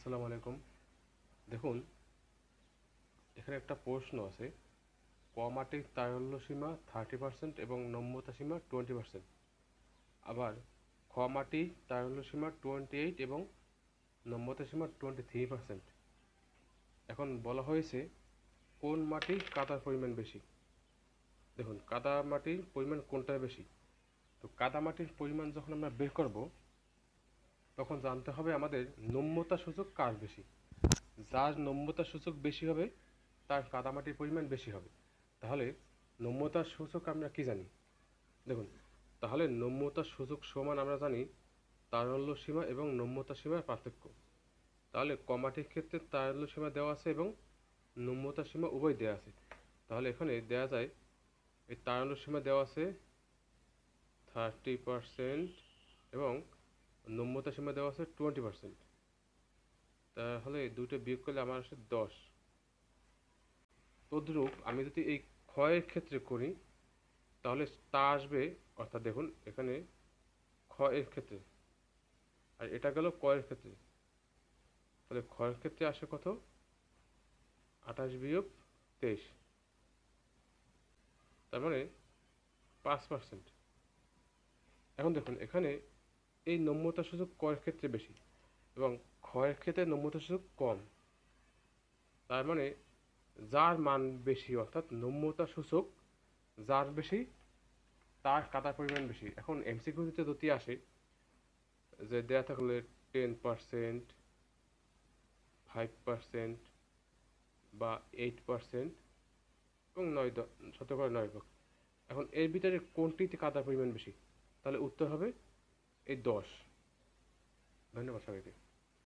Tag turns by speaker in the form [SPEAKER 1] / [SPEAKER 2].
[SPEAKER 1] আসসালামু আলাইকুম। দেখুন, এখানে একটা প্রশ্ন আছে, মাটির তারল্য সীমা 30% এবং নম্যতা সীমা 20%। আবার মাটি তারল্য সীমা 28 এবং নম্যতা সীমা 23%। এখন বলা হয়েছে কোন মাটি কাদার পরিমাণ বেশি। দেখুন, কাদা মাটির পরিমাণ কোনটায় বেশি। তো কাদা মাটির পরিমাণ যখন আমরা বের করব, তখন জানতে হবে আমাদের নম্যতা সূচক কার বেশি। যার নম্যতা সূচক বেশি হবে তার কাদামাটির পরিমাণ বেশি হবে। তাহলে নম্যতার সূচক আমরা কি জানি? দেখুন, তাহলে নম্যতার সূচক সমান আমরা জানি তারল্য সীমা এবং নম্যতা সীমার পার্থক্য। তাহলে কমাটির ক্ষেত্রে তারল্য সীমা দেওয়া আছে এবং নম্যতা সীমা উভয় দেওয়া আছে। তাহলে এখানে দেওয়া যায়, এই তারল্য সীমা দেওয়া আছে 30% এবং নম্যতা সীমা দেওয়া আছে 20%। তাহলে দুটো বিয়োগ করলে আমার আসে 10। তদ্রূপ আমি যদি এই ক্ষয়ের ক্ষেত্রে করি, তাহলে তা আসবে, অর্থাৎ দেখুন এখানে ক্ষয়ের ক্ষেত্রে, আর এটা গেল কয়ের ক্ষেত্রে। তাহলে ক্ষয়ের ক্ষেত্রে আসে কত? 28 বিয়োগ 23, তার মানে 5%। এখন দেখুন এখানে এই নম্যতা সূচক কয়ের ক্ষেত্রে বেশি এবং ক্ষয়ের ক্ষেত্রে নম্যতা সূচক কম। তার মানে যার মান বেশি, অর্থাৎ নম্যতা সূচক যার বেশি তার কাদার পরিমাণ বেশি। এখন এমসিকিউতে যদি আসে যে দেয়া থাকলে 10%, 5% বা 8% এবং 9%। এখন এর ভিতরে কোনটিতে কাদার পরিমাণ বেশি? তাহলে উত্তর হবে এই 10। ধন্যবাদ সবাইকে।